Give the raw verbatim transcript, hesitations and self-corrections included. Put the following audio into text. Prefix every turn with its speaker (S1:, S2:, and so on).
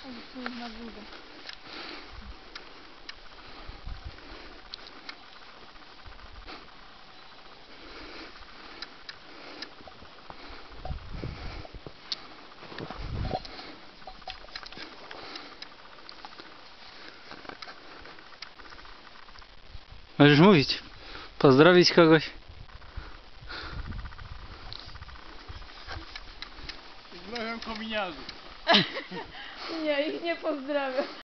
S1: Tu jest na górze.
S2: Możesz mówić. Pozdrowić kogoś.
S3: Pozdrawiam kominiarzy.
S1: Nie, ich nie pozdrawiam.